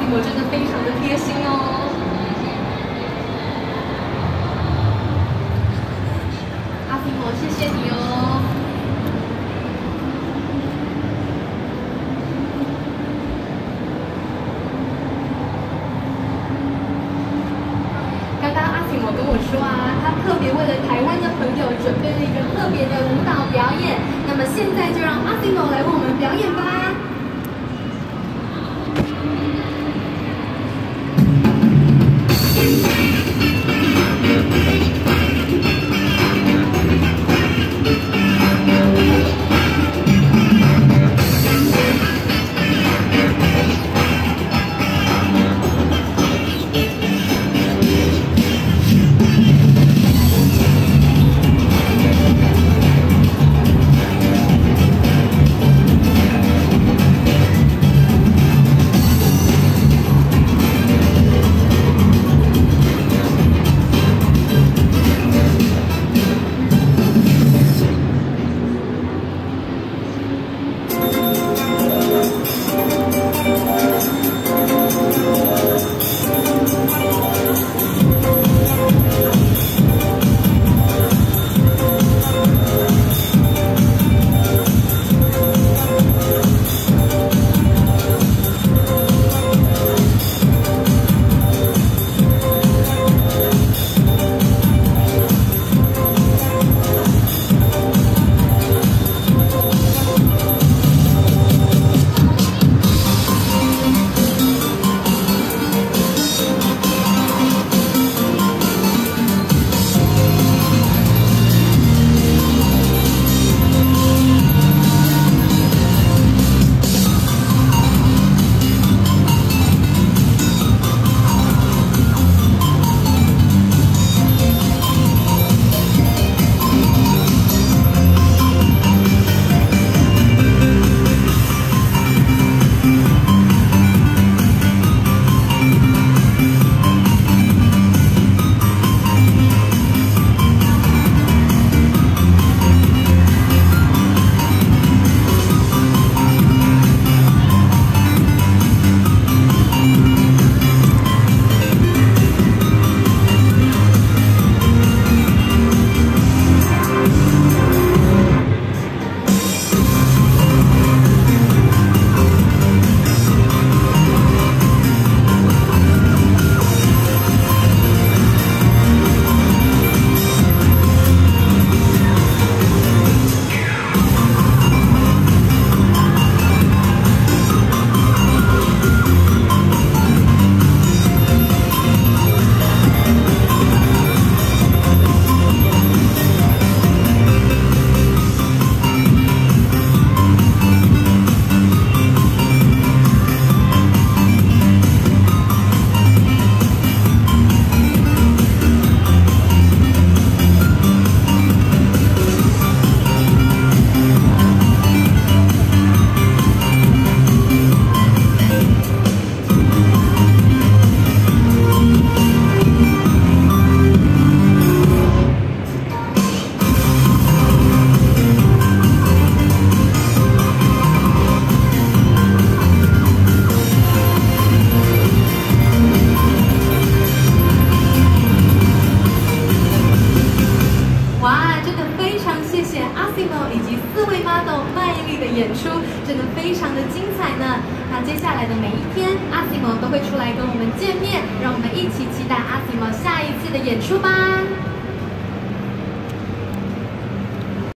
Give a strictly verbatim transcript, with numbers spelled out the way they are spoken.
莫真的非常的贴心哦。阿西莫，谢谢你哦。刚刚阿西莫跟我说啊，他特别为了台湾的朋友准备了一个特别的舞蹈表演。那么现在就让阿西莫来为我们表演吧。演出真的非常的精彩呢。那接下来的每一天，阿西莫都会出来跟我们见面，让我们一起期待阿西莫下一次的演出吧。